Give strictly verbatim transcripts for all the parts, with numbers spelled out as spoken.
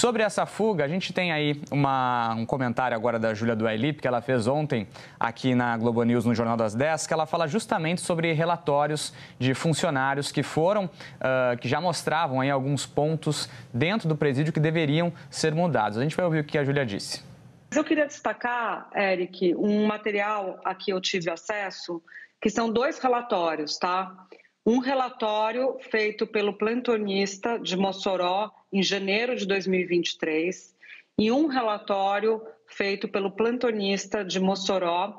Sobre essa fuga, a gente tem aí uma, um comentário agora da Júlia Duailip, que ela fez ontem aqui na Globo News, no Jornal das dez, que ela fala justamente sobre relatórios de funcionários que foram, uh, que já mostravam aí alguns pontos dentro do presídio que deveriam ser mudados. A gente vai ouvir o que a Júlia disse. Eu queria destacar, Eric, um material a que eu tive acesso, que são dois relatórios, tá? Um relatório feito pelo plantonista de Mossoró em janeiro de dois mil e vinte e três e um relatório feito pelo plantonista de Mossoró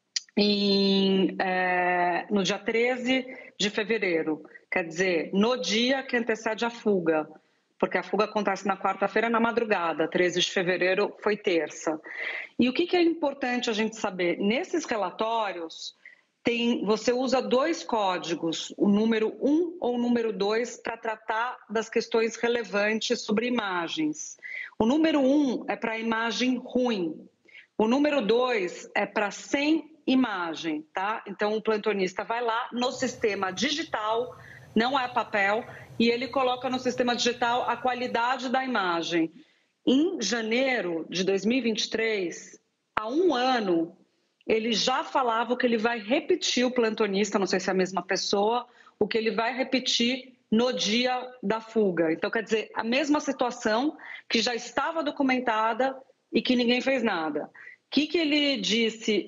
em, é, no dia treze de fevereiro, quer dizer, no dia que antecede a fuga, porque a fuga acontece na quarta-feira, na madrugada, treze de fevereiro foi terça. E o que, que é importante a gente saber? Nesses relatórios, tem, você usa dois códigos, o número um ou o número dois, para tratar das questões relevantes sobre imagens. O número um é para imagem ruim, o número dois é para sem imagem, tá? Então, o plantonista vai lá no sistema digital, não é papel, e ele coloca no sistema digital a qualidade da imagem. Em janeiro de dois mil e vinte e três, há um ano, ele já falava que ele vai repetir, o plantonista, não sei se é a mesma pessoa, o que ele vai repetir no dia da fuga. Então, quer dizer, a mesma situação que já estava documentada e que ninguém fez nada. O que, que ele disse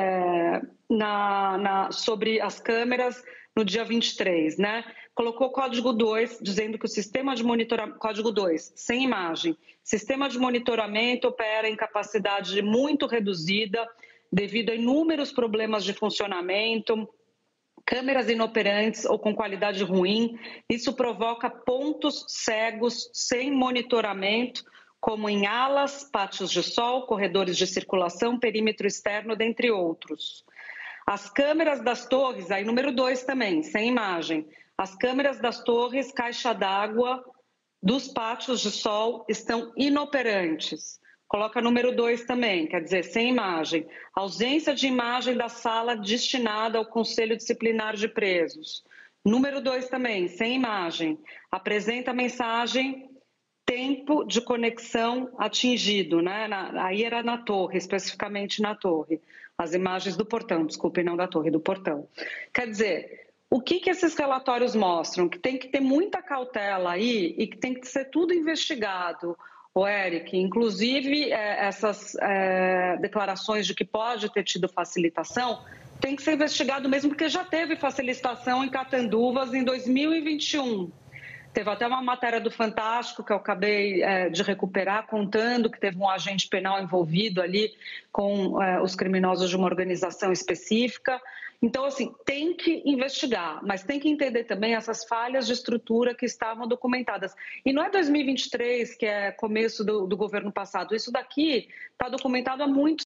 é, na, na, sobre as câmeras no dia vinte e três, né? Colocou o código dois, dizendo que o sistema de monitoramento, código dois, sem imagem, sistema de monitoramento opera em capacidade muito reduzida devido a inúmeros problemas de funcionamento, câmeras inoperantes ou com qualidade ruim. Isso provoca pontos cegos sem monitoramento, como em alas, pátios de sol, corredores de circulação, perímetro externo, dentre outros. As câmeras das torres, aí número dois também, sem imagem. As câmeras das torres, caixa d'água, dos pátios de sol estão inoperantes. Coloca número dois também, quer dizer, sem imagem. Ausência de imagem da sala destinada ao Conselho Disciplinar de Presos. Número dois também, sem imagem. Apresenta a mensagem tempo de conexão atingido, né? Na, aí era na torre, especificamente na torre. As imagens do portão, desculpe, não da torre, do portão. Quer dizer, o que, que esses relatórios mostram? Que tem que ter muita cautela aí e que tem que ser tudo investigado. O Eric, inclusive é, essas é, declarações de que pode ter tido facilitação, tem que ser investigado mesmo, porque já teve facilitação em Catanduvas em dois mil e vinte e um. Teve até uma matéria do Fantástico que eu acabei é, de recuperar, contando que teve um agente penal envolvido ali com é, os criminosos de uma organização específica. Então, assim, tem que investigar, mas tem que entender também essas falhas de estrutura que estavam documentadas. E não é dois mil e vinte e três, que é começo do, do governo passado, isso daqui está documentado há muito